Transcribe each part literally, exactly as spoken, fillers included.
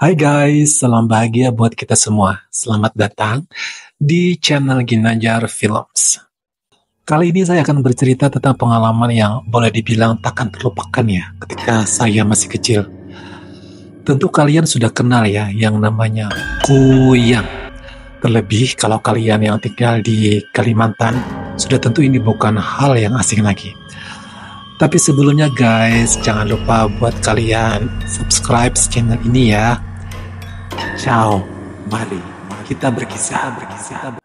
Hai guys, salam bahagia buat kita semua. Selamat datang di channel Ginanjar Films. Kali ini saya akan bercerita tentang pengalaman yang boleh dibilang takkan terlupakan ya ketika saya masih kecil. Tentu kalian sudah kenal ya yang namanya kuyang. Terlebih kalau kalian yang tinggal di Kalimantan, sudah tentu ini bukan hal yang asing lagi. Tapi sebelumnya guys, jangan lupa buat kalian subscribe channel ini ya. Ciao, mari kita berkisah berkisah.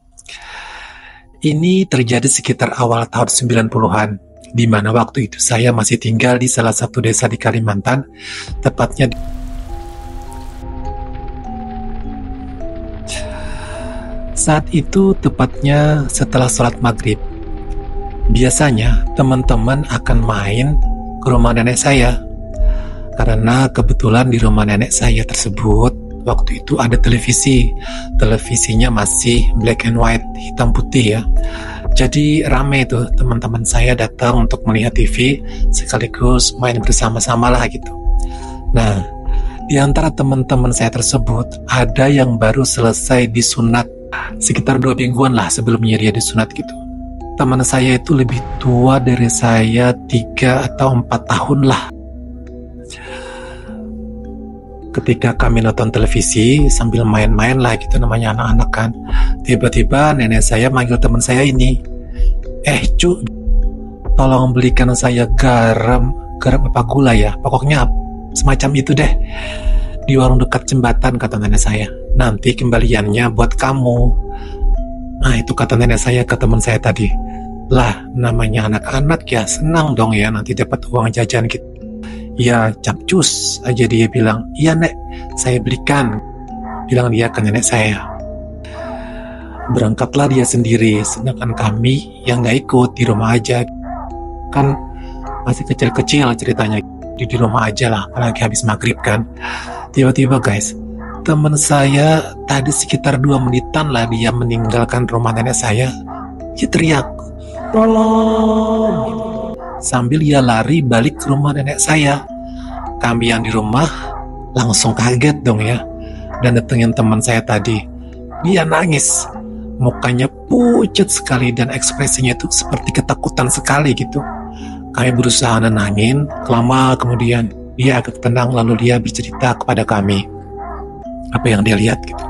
Ini terjadi sekitar awal tahun sembilan puluhan, di mana waktu itu saya masih tinggal di salah satu desa di Kalimantan, tepatnya di saat itu tepatnya setelah sholat maghrib. Biasanya teman-teman akan main ke rumah nenek saya, karena kebetulan di rumah nenek saya tersebut waktu itu ada televisi. Televisinya masih black and white, hitam putih ya. Jadi rame tuh teman-teman saya datang untuk melihat T V sekaligus main bersama-sama lah gitu. Nah, di antara teman-teman saya tersebut ada yang baru selesai disunat sekitar dua mingguan lah sebelumnya dia disunat gitu. Teman saya itu lebih tua dari saya tiga atau empat tahun lah. Ketika kami nonton televisi sambil main-main lah gitu, namanya anak-anak kan, tiba-tiba nenek saya manggil teman saya ini, eh cu, tolong belikan saya garam, garam apa gula ya, pokoknya semacam itu deh, di warung dekat jembatan, kata nenek saya, nanti kembaliannya buat kamu. Nah itu kata nenek saya ke teman saya tadi. Lah namanya anak-anak ya senang dong ya nanti dapat uang jajan gitu. Ya capcus aja dia bilang, iya nek saya belikan, bilang dia ke nenek saya. Berangkatlah dia sendiri, sedangkan kami yang gak ikut di rumah aja. Kan masih kecil-kecil ceritanya, di, di rumah aja lah, apalagi habis maghrib kan. Tiba-tiba guys, teman saya tadi sekitar dua menitan lah dia meninggalkan rumah nenek saya. Dia teriak, tolong! Sambil ia lari balik ke rumah nenek saya. Kami yang di rumah langsung kaget dong ya, dan datengin teman saya tadi. Dia nangis, mukanya pucat sekali dan ekspresinya itu seperti ketakutan sekali gitu. Kami berusaha nenangin, lama kemudian dia agak tenang lalu dia bercerita kepada kami apa yang dia lihat gitu.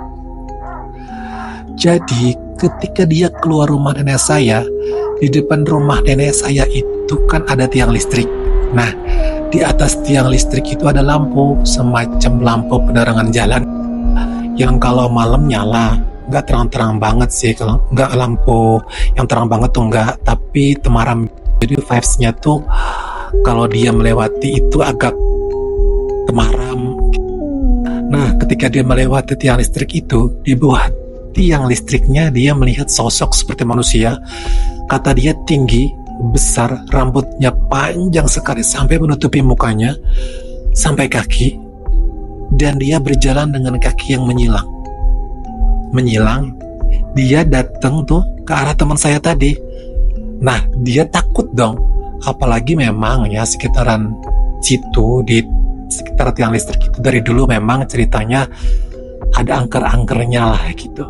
Jadi ketika dia keluar rumah nenek saya, di depan rumah nenek saya itu kan ada tiang listrik. Nah, di atas tiang listrik itu ada lampu, semacam lampu penerangan jalan yang kalau malam nyala, nggak terang-terang banget sih, kalau nggak lampu yang terang banget tuh nggak, tapi temaram. Jadi vibes-nya tuh kalau dia melewati itu agak temaram. Nah, ketika dia melewati tiang listrik itu, di bawah tiang listriknya dia melihat sosok seperti manusia. Kata dia tinggi, besar, rambutnya panjang sekali sampai menutupi mukanya sampai kaki, dan dia berjalan dengan kaki yang menyilang. Menyilang, dia datang tuh ke arah teman saya tadi. Nah, dia takut dong, apalagi memang ya sekitaran situ di sekitar tiang listrik itu dari dulu memang ceritanya ada angker-angkernya lah gitu.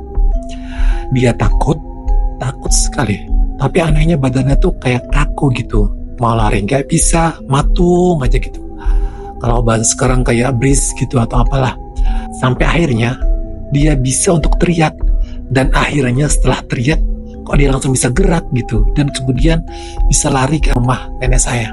Dia takut, takut sekali. Tapi anehnya badannya tuh kayak kaku gitu. Mau lari nggak bisa, matung aja gitu. Kalau bahasa sekarang kayak bris gitu atau apalah. Sampai akhirnya dia bisa untuk teriak. Dan akhirnya setelah teriak, kok dia langsung bisa gerak gitu. Dan kemudian bisa lari ke rumah nenek saya.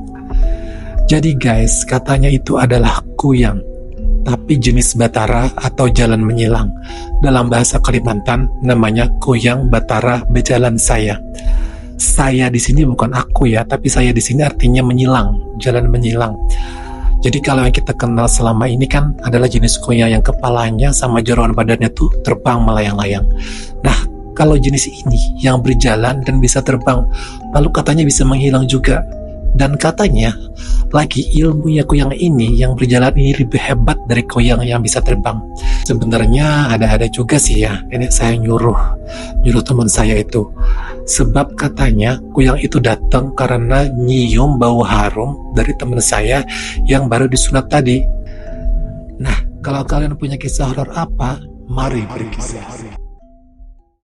Jadi guys, katanya itu adalah kuyang, tapi jenis batara atau jalan menyilang. Dalam bahasa Kalimantan namanya kuyang batara bejalan saya. Saya di sini bukan aku ya, tapi saya di sini artinya menyilang, jalan menyilang. Jadi kalau yang kita kenal selama ini kan adalah jenis kuyang yang kepalanya sama jeroan badannya tuh terbang melayang-layang. Nah, kalau jenis ini yang berjalan dan bisa terbang, lalu katanya bisa menghilang juga. Dan katanya lagi ilmunya kuyang ini yang berjalan ini lebih hebat dari kuyang yang bisa terbang. Sebenarnya ada-ada juga sih ya, nenek saya nyuruh nyuruh teman saya itu, sebab katanya kuyang itu datang karena nyium bau harum dari teman saya yang baru disunat tadi. Nah, Kalau kalian punya kisah horor apa, mari berkisah.